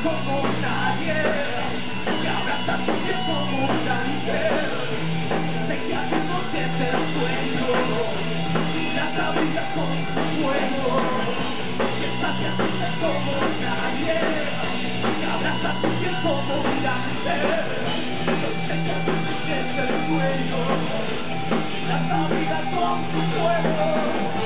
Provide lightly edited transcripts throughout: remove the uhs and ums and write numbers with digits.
como nadie, que abraza tu piel como un ángel, sé que a tu noche es el sueño, las abrigas con tu fuego, que sacia tu ser como nadie, que abraza tu piel como un ángel, sé que a tu noche es el sueño, las abrigas con tu fuego.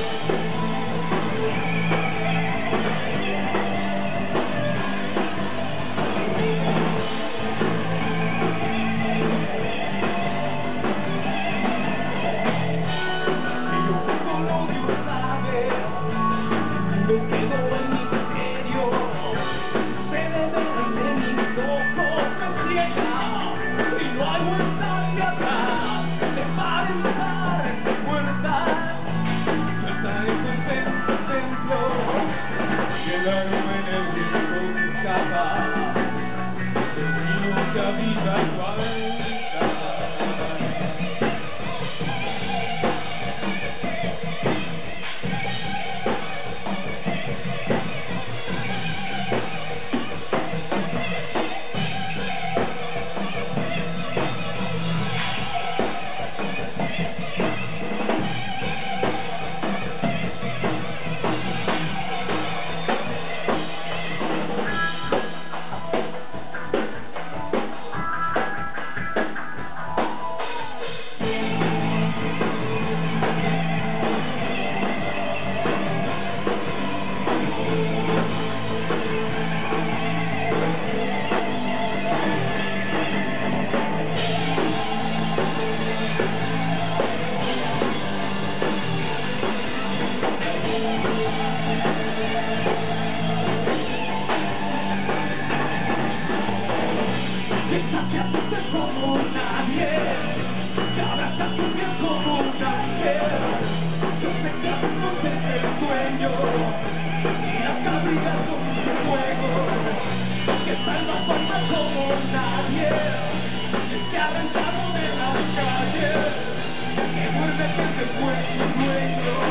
Como nadie, que abraza tu piel como un ángel, yo sé que a tu noche es el sueño, y las abrigas con tu fuego, que salva tu alma como nadie, el que ha arrancado de las calles, que vuelve que se fue tu dueño.